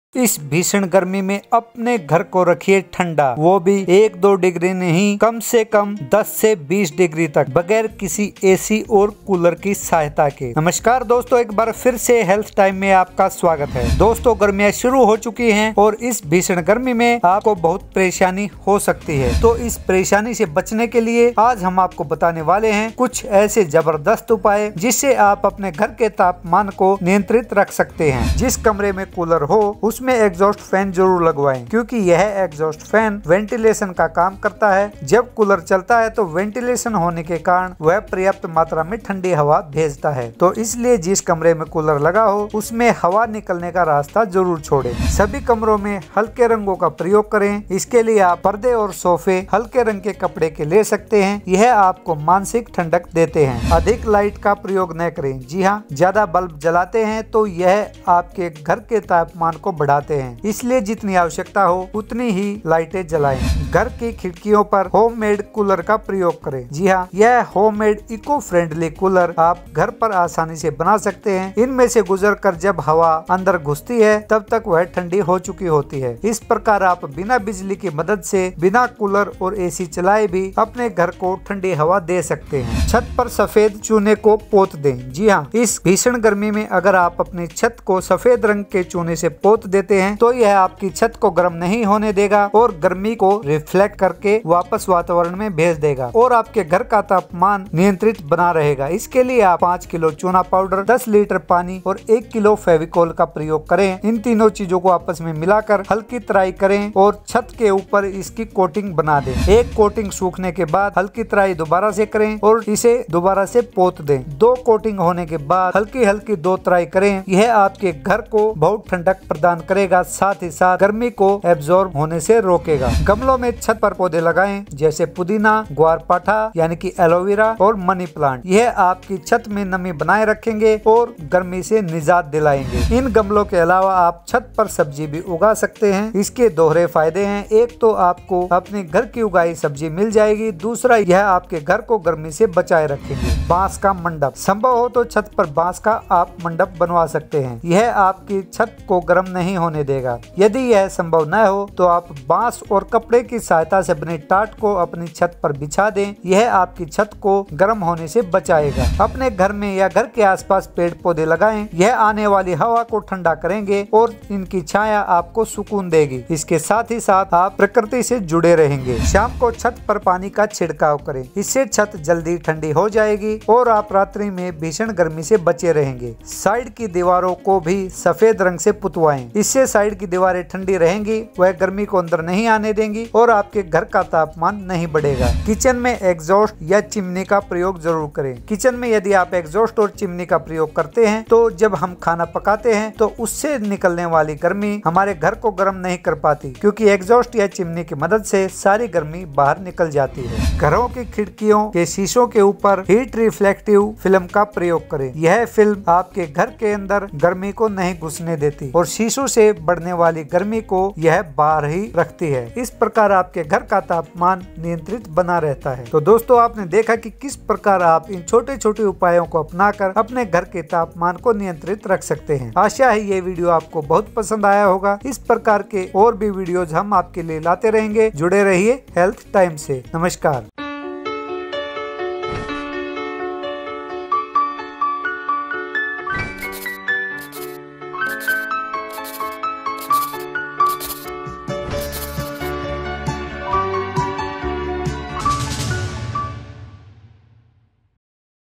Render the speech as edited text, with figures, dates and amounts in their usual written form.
इस भीषण गर्मी में अपने घर को रखिए ठंडा, वो भी 1-2 डिग्री नहीं, कम से कम 10 से 20 डिग्री तक, बगैर किसी एसी और कूलर की सहायता के। नमस्कार दोस्तों, एक बार फिर से हेल्थ टाइम में आपका स्वागत है। दोस्तों, गर्मियां शुरू हो चुकी हैं और इस भीषण गर्मी में आपको बहुत परेशानी हो सकती है। तो इस परेशानी से बचने के लिए आज हम आपको बताने वाले हैं कुछ ऐसे जबरदस्त उपाय जिससे आप अपने घर के तापमान को नियंत्रित रख सकते हैं। जिस कमरे में कूलर हो उसमें एग्जॉस्ट फैन जरूर लगवाएं, क्योंकि यह एग्जॉस्ट फैन वेंटिलेशन का काम करता है। जब कूलर चलता है तो वेंटिलेशन होने के कारण वह पर्याप्त मात्रा में ठंडी हवा भेजता है। तो इसलिए जिस कमरे में कूलर लगा हो उसमें हवा निकलने का रास्ता जरूर छोड़ें। सभी कमरों में हल्के रंगों का प्रयोग करें। इसके लिए आप पर्दे और सोफे हल्के रंग के कपड़े के ले सकते हैं। यह आपको मानसिक ठंडक देते हैं। अधिक लाइट का प्रयोग न करें। जी हाँ, ज्यादा बल्ब जलाते हैं तो यह आपके घर के तापमान को बढ़ाते हैं। इसलिए जितनी आवश्यकता हो उतनी ही लाइटें जलाएं। घर की खिड़कियों पर होममेड कूलर का प्रयोग करें। जी हाँ, यह होममेड इको फ्रेंडली कूलर आप घर पर आसानी से बना सकते हैं। इनमें से गुजरकर जब हवा अंदर घुसती है तब तक वह ठंडी हो चुकी होती है। इस प्रकार आप बिना बिजली की मदद से बिना कूलर और एसी चलाए भी अपने घर को ठंडी हवा दे सकते हैं। छत पर सफेद चूने को पोत दें। जी हाँ, इस भीषण गर्मी में अगर आप अपनी छत को सफेद रंग के चूने से पोत देते हैं तो यह आपकी छत को गर्म नहीं होने देगा और गर्मी को रिफ्लेक्ट करके वापस वातावरण में भेज देगा और आपके घर का तापमान नियंत्रित बना रहेगा। इसके लिए आप 5 किलो चूना पाउडर, 10 लीटर पानी और 1 किलो फेविकोल का प्रयोग करें। इन तीनों चीजों को आपस में मिलाकर हल्की तराई करें और छत के ऊपर इसकी कोटिंग बना दें। एक कोटिंग सूखने के बाद हल्की तराई दोबारा से करें और इसे दोबारा से पोत दें। 2 कोटिंग होने के बाद हल्की हल्की 2 तराई करें। यह आपके घर को बहुत ठंडक प्रदान करेगा, साथ ही साथ गर्मी को एब्जॉर्ब होने से रोकेगा। गमलों में छत पर पौधे लगाएं, जैसे पुदीना, ग्वारपाठा यानी कि एलोवेरा और मनी प्लांट। यह आपकी छत में नमी बनाए रखेंगे और गर्मी से निजात दिलाएंगे। इन गमलों के अलावा आप छत पर सब्जी भी उगा सकते हैं। इसके दोहरे फायदे हैं। एक तो आपको अपने घर की उगाई सब्जी मिल जाएगी, दूसरा यह आपके घर को गर्मी से बचाए रखेंगे। बांस का मंडप, संभव हो तो छत पर बांस का आप मंडप बनवा सकते हैं। यह आपकी छत को गर्म नहीं होने देगा। यदि यह संभव न हो तो आप बांस और कपड़े की सहायता से बने टाट को अपनी छत पर बिछा दें। यह आपकी छत को गर्म होने से बचाएगा। अपने घर में या घर के आसपास पेड़ पौधे लगाएं। यह आने वाली हवा को ठंडा करेंगे और इनकी छाया आपको सुकून देगी। इसके साथ ही साथ आप प्रकृति से जुड़े रहेंगे। शाम को छत पर पानी का छिड़काव करें। इससे छत जल्दी ठंडी हो जाएगी और आप रात्रि में भीषण गर्मी से बचे रहेंगे। साइड की दीवारों को भी सफेद रंग से पुतवाएं। इससे साइड की दीवारें ठंडी रहेंगी, वह गर्मी को अंदर नहीं आने देंगी और आपके घर का तापमान नहीं बढ़ेगा। किचन में एग्जॉस्ट या चिमनी का प्रयोग जरूर करें। किचन में यदि आप एग्जॉस्ट और चिमनी का प्रयोग करते हैं तो जब हम खाना पकाते हैं तो उससे निकलने वाली गर्मी हमारे घर को गर्म नहीं कर पाती, क्योंकि एग्जॉस्ट या चिमनी की मदद से सारी गर्मी बाहर निकल जाती है। घरों की खिड़कियों के शीशों के ऊपर हीट रिफ्लेक्टिव फिल्म का प्रयोग करें। यह फिल्म आपके घर के अंदर गर्मी को नहीं घुसने देती और शीशों से बढ़ने वाली गर्मी को यह बाहर ही रखती है। इस प्रकार आपके घर का तापमान नियंत्रित बना रहता है। तो दोस्तों, आपने देखा कि किस प्रकार आप इन छोटे छोटे उपायों को अपनाकर अपने घर के तापमान को नियंत्रित रख सकते हैं। आशा है ये वीडियो आपको बहुत पसंद आया होगा। इस प्रकार के और भी वीडियोज हम आपके लिए लाते रहेंगे। जुड़े रहिए हेल्थ टाइम से। नमस्कार।